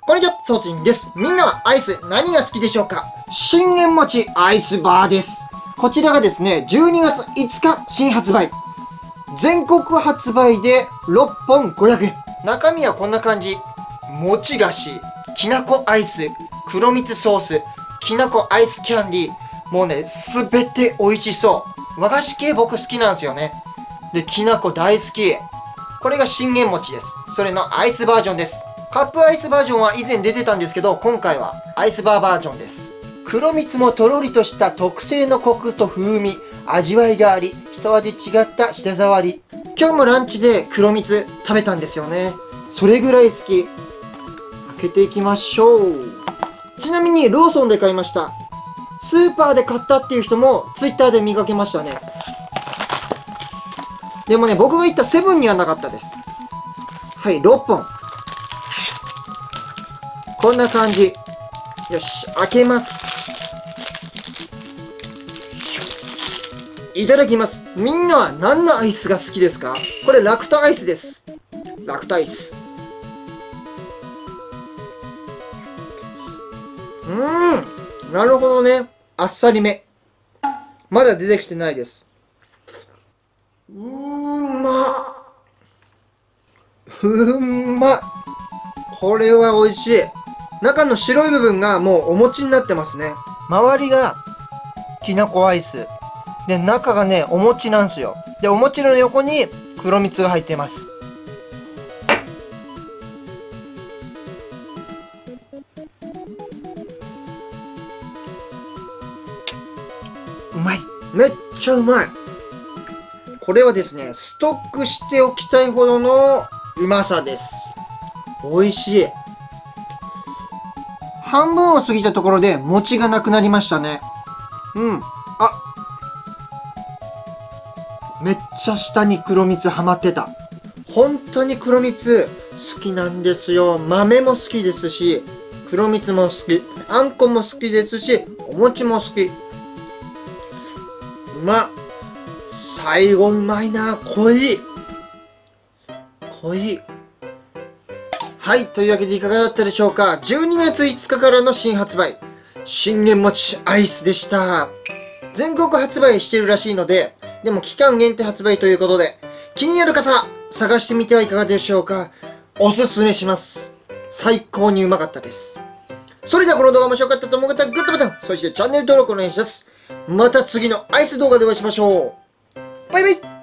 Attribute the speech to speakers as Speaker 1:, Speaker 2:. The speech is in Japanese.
Speaker 1: こんにちは、そうちんです。みんなはアイス何が好きでしょうか？信玄餅アイスバーです。こちらがですね、12月5日新発売。全国発売で6本500円。中身はこんな感じ。餅菓子、きなこアイス、黒蜜ソース、きなこアイスキャンディー。もうね、すべて美味しそう。和菓子系僕好きなんですよね。で、きなこ大好き。これが信玄餅です。それのアイスバージョンです。カップアイスバージョンは以前出てたんですけど、今回はアイスバーバージョンです。黒蜜もとろりとした特製のコクと風味、味わいがあり、一味違った舌触り。今日もランチで黒蜜食べたんですよね。それぐらい好き。開けていきましょう。ちなみにローソンで買いました。スーパーで買ったっていう人もツイッターで見かけましたね。でもね、僕が言ったセブンにはなかったです。はい、6本。こんな感じ。よし、開けます。いただきます。みんなは何のアイスが好きですか？これラクトアイスです。ラクトアイス。なるほどね。あっさりめ。まだ出てきてないです。これは美味しい。中の白い部分がもうお餅になってますね。周りがきなこアイス。で、中がね、お餅なんですよ。で、お餅の横に黒蜜が入ってます。うまい。めっちゃうまい。これはですね、ストックしておきたいほどのうまさです。美味しい。半分を過ぎたところで餅がなくなりましたね。めっちゃ下に黒蜜ハマってた。本当に黒蜜好きなんですよ。豆も好きですし、黒蜜も好き。あんこも好きですし、お餅も好き。最後うまいな。濃い。はい。というわけでいかがだったでしょうか。12月5日からの新発売。信玄餅アイスでした。全国発売してるらしいので、でも期間限定発売ということで、気になる方は探してみてはいかがでしょうか。おすすめします。最高にうまかったです。それではこの動画面白かったと思う方はグッドボタン、そしてチャンネル登録お願いします。また次のアイス動画でお会いしましょう。バイバイ。